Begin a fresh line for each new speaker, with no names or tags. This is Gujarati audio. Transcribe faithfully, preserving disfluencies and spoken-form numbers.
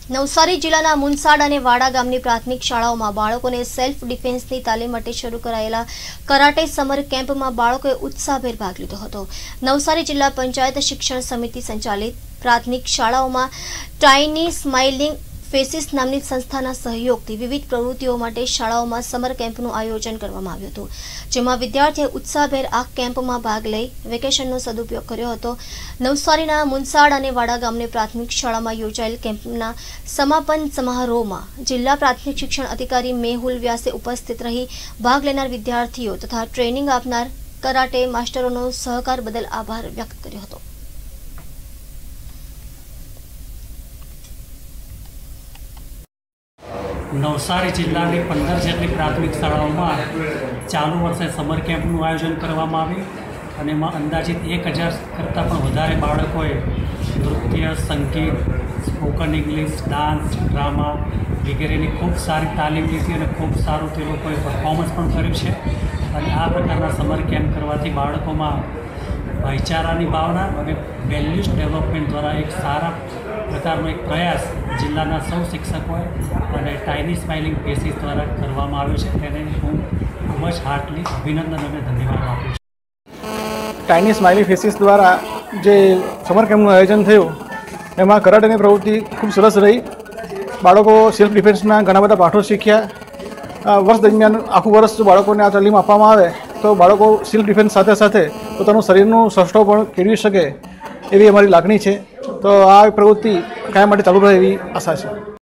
નવસારી જિલ્લાના મુનસાડ અને વાડા ગામની પ્રાથમિક શાળાઓમાં બાળકોને સેલ્ફ ડિફેન્સની તાલીમ માટે શરૂ કરાયેલા કરાટે સમર કેમ્પમાં બાળકોએ ઉત્સાહભેર ભાગ લીધો હતો। નવસારી જિલ્લા પંચાયત શિક્ષણ સમિતિ સંચાલિત પ્રાથમિક શાળાઓમાં ટાઇની સ્માઇલિંગ ફેસીસ નામની સંસ્થાના સહયોગથી વિવિધ પ્રવૃત્તિઓ માટે શાળાઓમાં સમર કેમ્પનું આયોજન કરવામાં આવ્યું હતું, જેમાં વિદ્યાર્થીઓએ ઉત્સાહભેર આ કેમ્પમાં ભાગ લઈ વેકેશનનો સદુપયોગ કર્યો હતો। નવસારીના મુનસાડ અને વાડા ગામની પ્રાથમિક શાળામાં યોજાયેલ કેમ્પના સમાપન સમારોહમાં જિલ્લા પ્રાથમિક શિક્ષણ અધિકારી મેહુલ વ્યાસે ઉપસ્થિત રહી ભાગ લેનાર વિદ્યાર્થીઓ તથા ટ્રેનિંગ આપનાર કરાટે માસ્ટરોનો સહકાર બદલ આભાર વ્યક્ત કર્યો હતો।
नवसारी जिल्ला की पंदर जेटली प्राथमिक शालाओं में चालू वर्षे समर केम्पનું आयोजन કરવામાં આવ્યું અને એમાં અંદાજિત એક હજાર કરતાં પણ વધારે બાળકોએ નૃત્ય, સંગીત, સ્પોકન ઇંગ્લિશ, ડાન્સ, ડ્રામા વગેરેની ખૂબ સારી તાલીમ લીધી અને ખૂબ સારું તે લોકોએ પરફોર્મન્સ પણ કર્યું છે। અને આ પ્રકારના સમર કેમ્પ કરવાથી બાળકોમાં ભાઈચારાની ભાવના અને વેલ્યુઝ ડેવલપમેન્ટ દ્વારા એક સારા પ્રકારનો એક પ્રયાસ જિલ્લાના સૌ શિક્ષકોએ અને ટાઇની સ્માઇલિંગ ફેસીસ દ્વારા કરવામાં આવ્યો છે, તેને હું ખૂબ જ હાર્ટલી અભિનંદન અને ધન્યવાદ આપું છું।
ટાઇની સ્માઇલિંગ ફેસીસ દ્વારા જે સમર કેમ્પનું આયોજન થયું એમાં કરાટેની પ્રવૃત્તિ ખૂબ સરસ રહી। બાળકો સેલ્ફ ડિફેન્સના ઘણા બધા પાઠો શીખ્યા। વર્ષ દરમિયાન આખું વર્ષ જો બાળકોને આ તાલીમ આપવામાં આવે તો બાળકો સેલ્ફ ડિફેન્સ સાથે સાથે પોતાનું શરીરનું શસ્ત્રો પણ કેળવી શકે એવી અમારી લાગણી છે। તો આ પ્રવૃત્તિ કાયમ માટે ચાલુ રહે એવી આશા છે।